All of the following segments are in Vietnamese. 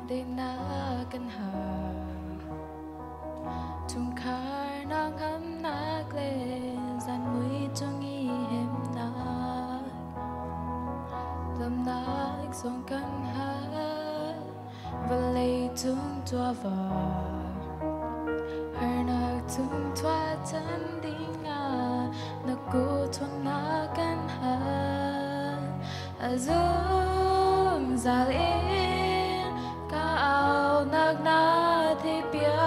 Để naกันหาทุ่งคานางคำนักเล่นสันมุยจงอีเห็มนักลำนักส่งกันหาวันเลยจุงตัวว่าให้นักจุงตัวฉันดีงานักกูทวงนักกันหาzoom zalin ka ao nag na thi pia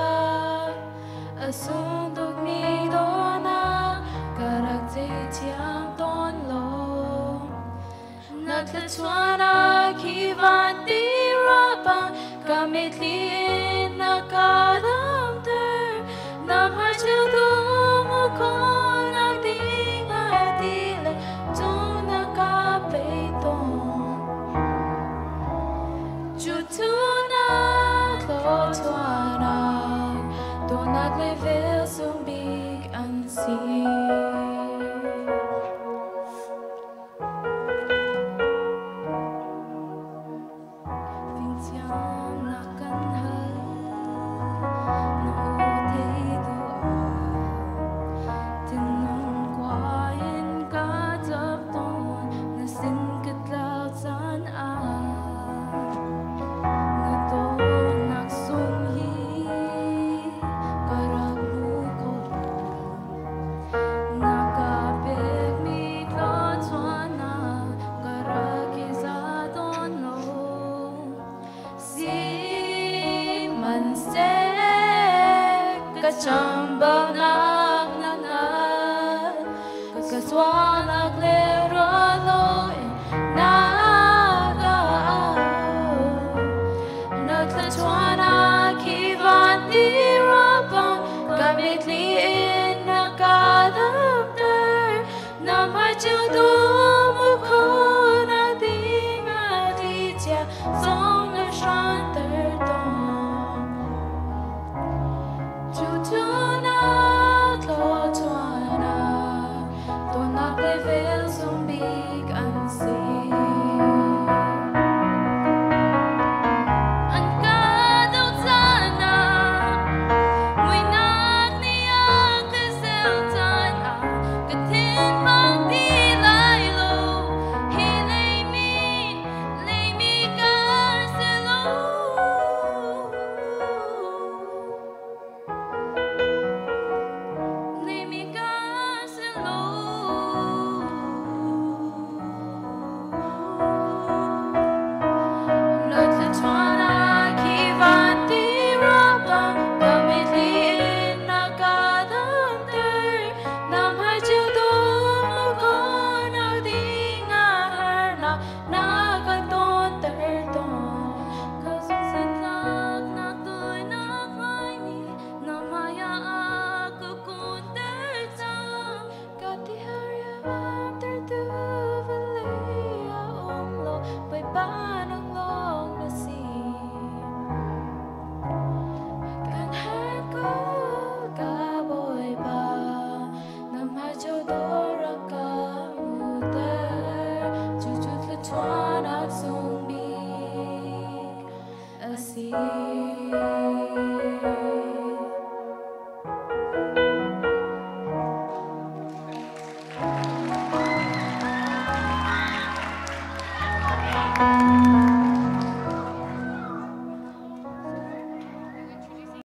asun duk mi do na karak te chiang ton lo nag la chuana ki van ti ra bang ka mit li na ka dam ter nam ha chiu du mu ko na ti nga ti le tu na ka pe Jutuna klotuana Donat level so big and see Vintian nakan hal No te dua Tinong kwain ka tập ton Na sin kat lao san Chamba nak nanal kaswanak leralo naga naglatwana kivan di rabang gamit liin nakadamter namajudo mukho na ding aditya song na shanter dong Jutuna klotuana Donat level so big and see Ang kadaw sana Muy nak niya kaseltan Katin pang dilay lo Hilay mi kaselo See